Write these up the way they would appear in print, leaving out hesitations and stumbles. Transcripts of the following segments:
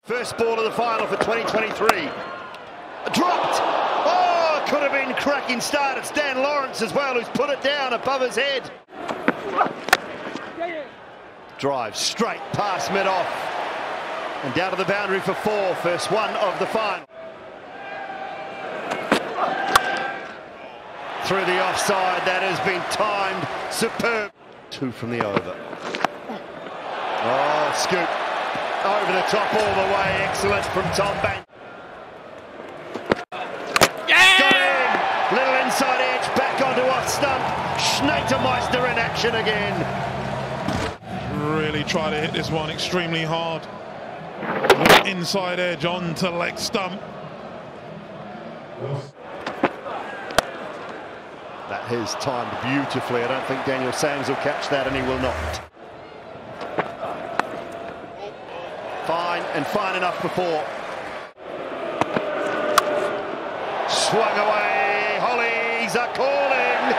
First ball of the final for 2023. Dropped! Oh, could have been cracking start. It's Dan Lawrence as well who's put it down above his head. Drive straight past mid-off. And down to the boundary for four. First one of the final. Through the offside, that has been timed superb. Two from the over. Oh, scoop. Over the top all the way. Excellent from Tom Banks. Yeah! Got him! Little inside edge, back onto off stump. Schneitermeister in action again. Really try to hit this one extremely hard. Little inside edge onto leg stump. That has timed beautifully. I don't think Daniel Sams will catch that, and he will not. Fine, and fine enough for four. Swung away. Hollies are calling.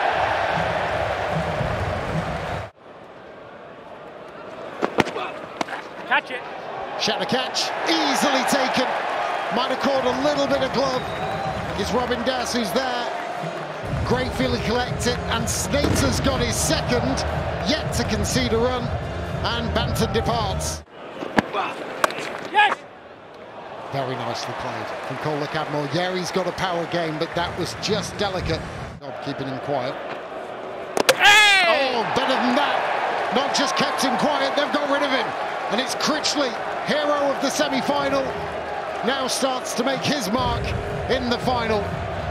Catch it. Shatter catch, easily taken. Might have caught a little bit of glove. It's Robin Das who's there. Great feeling collected, and Snater's got his second, yet to concede a run, and Banton departs. Yes! Very nicely played from Cole Cadmore. Yeah, he's got a power game, but that was just delicate. Job keeping him quiet. Hey! Oh, better than that. Not just kept him quiet, they've got rid of him. And it's Critchley, hero of the semi-final, now starts to make his mark in the final.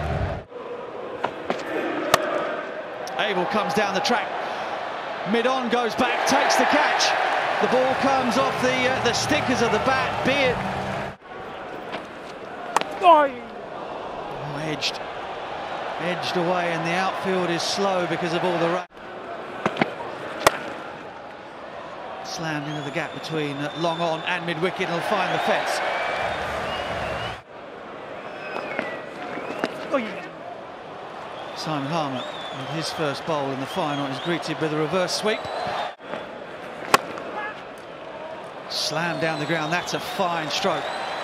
Abel comes down the track, mid-on, goes back, takes the catch. The ball comes off the stickers of the bat, Beard. Oh, edged away, and the outfield is slow because of all the rush. Slammed into the gap between long on and mid-wicket, and he'll find the fence. Oh, yeah. Simon Harmer, with his first bowl in the final, is greeted with a reverse sweep. Slam down the ground, that's a fine stroke.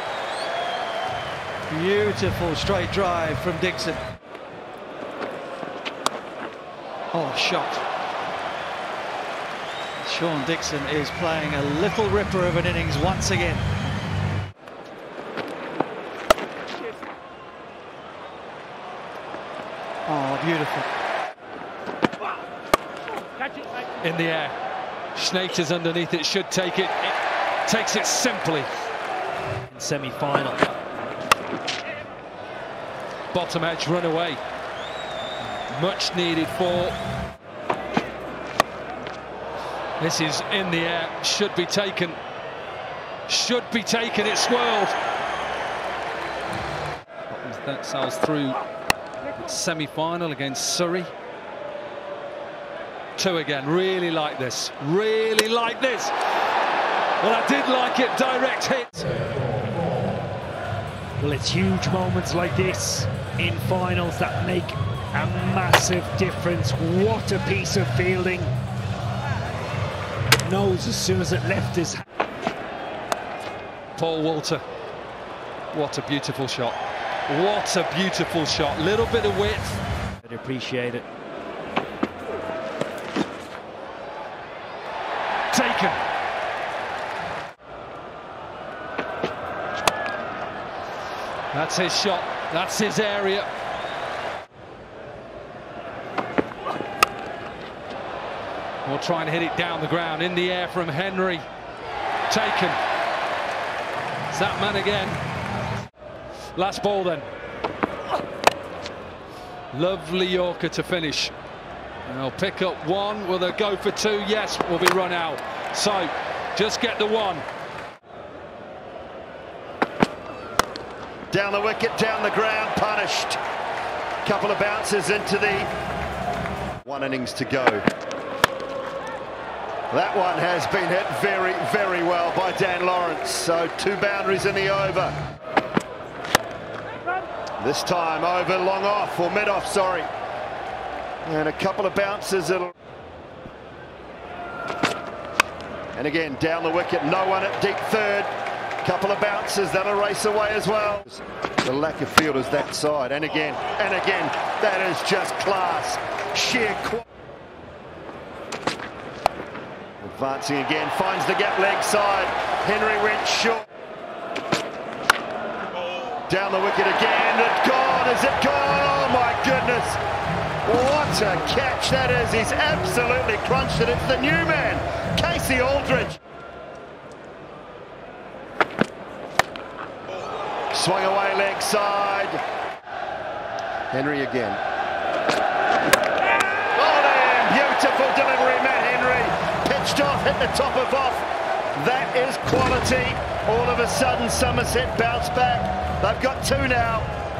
Beautiful straight drive from Dixon. Oh, shot. Sean Dixon is playing a little ripper of an innings once again. Oh, beautiful. In the air. Schneiter's underneath it, should take it. It takes it simply. In semi-final. Bottom edge run away. Much needed for. This is in the air, should be taken. Should be taken, it's swirled. That sails through semi-final against Surrey. Two again, really like this. Really like this. Well, I did like it, direct hit. Well, it's huge moments like this in finals that make a massive difference. What a piece of fielding. Knows as soon as it left his hand. Paul Walter, what a beautiful shot. What a beautiful shot. Little bit of width. I'd appreciate it. Taken. That's his shot. That's his area. Or trying to hit it down the ground, in the air from Henry. Taken. It's that man again. Last ball then. Lovely Yorker to finish. And they'll pick up one. Will they go for two? Yes, will be run out. So, just get the one. Down the wicket, down the ground, punished. Couple of bounces into the... One innings to go. That one has been hit very, very well by Dan Lawrence. So 2 boundaries in the over. This time over long off, or mid-off, sorry. And a couple of bounces. And again, down the wicket, no one at deep third. Couple of bounces, that'll race away as well. The lack of fielders that side, and again, that is just class. Sheer quality. Advancing again, finds the gap leg side. Henry went short. Down the wicket again, it's gone, is it gone? Oh my goodness. What a catch that is, he's absolutely crunched it. It's the new man, Casey Aldridge. Swung away leg side. Henry again. Oh damn, beautiful delivery, Matt Henry. Pitched off, hit the top of off. That is quality. All of a sudden Somerset bounce back. They've got two now.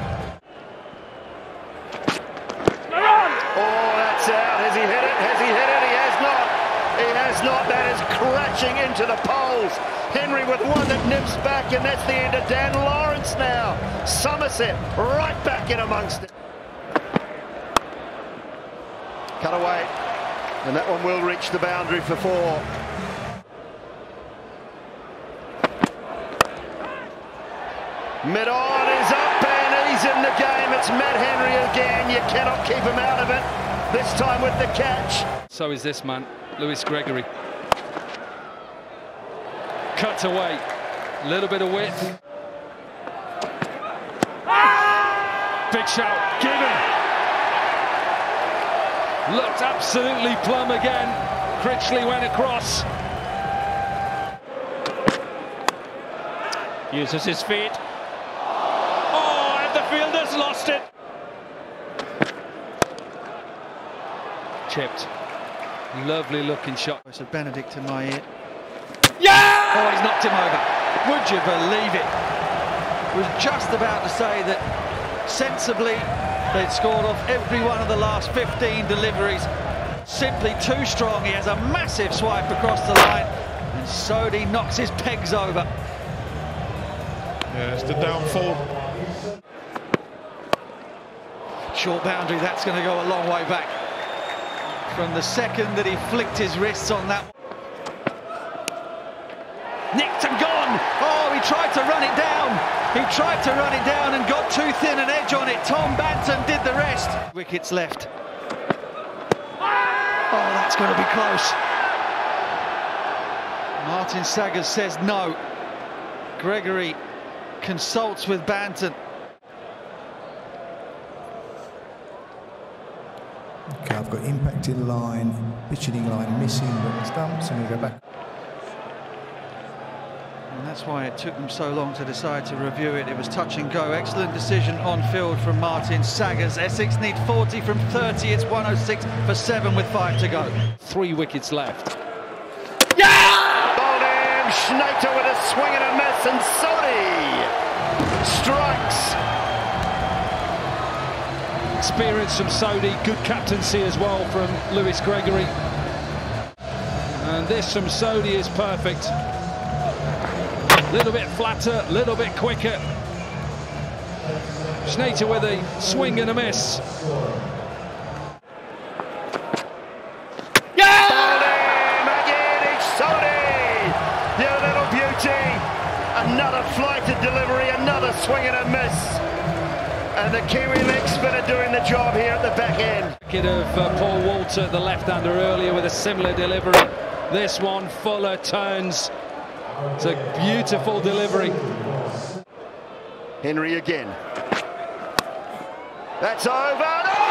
Oh, that's out. Has he hit it? Has he hit it? He has not. He has not. That is crashing into the poles. Henry with one that nips back, and that's the end of Dan Lawrence now. Somerset right back in amongst it. Cut away, and that one will reach the boundary for 4. Mid-on is up, and he's in the game. It's Matt Henry again. You cannot keep him out of it. This time with the catch. So is this man, Lewis Gregory. Cut away, a little bit of width. Big shout, given. Looked absolutely plumb again. Critchley went across. Uses his feet. Oh, and the fielder's lost it. Chipped. Lovely looking shot. So Benedict in my ear. Yeah! Oh, he's knocked him over. Would you believe it? Was just about to say that sensibly they'd scored off every one of the last 15 deliveries. Simply too strong. He has a massive swipe across the line, and Sodhi knocks his pegs over. Yeah, it's the downfall. Short boundary, that's going to go a long way back. From the second that he flicked his wrists on that one. Nicked and gone! Oh, he tried to run it down! He tried to run it down and got too thin an edge on it. Tom Banton did the rest. Wickets left. Oh, that's going to be close. Martin Saggers says no. Gregory consults with Banton. Okay, I've got impact in line, pitching line missing, but stumps, and we go back. And that's why it took them so long to decide to review it. It was touch and go. Excellent decision on field from Martin Saggers. Essex need 40 from 30. It's 106 for 7 with 5 to go. 3 wickets left. Yeah! Boldham, Schnater with a swing and a miss, and Sodhi strikes. Experience from Sodhi, good captaincy as well from Lewis Gregory. And this from Sodhi is perfect. Little bit flatter, little bit quicker. Schnater with a swing and a miss. Yeah! Boldham again, it's Sodhi! You little beauty! Another flighted delivery, another swing and a miss. And the Kiwi leg spinner doing the job here at the back end. Kid of Paul Walter, the left-hander, earlier with a similar delivery. This one, Fuller turns. It's a beautiful delivery. Henry again. That's over.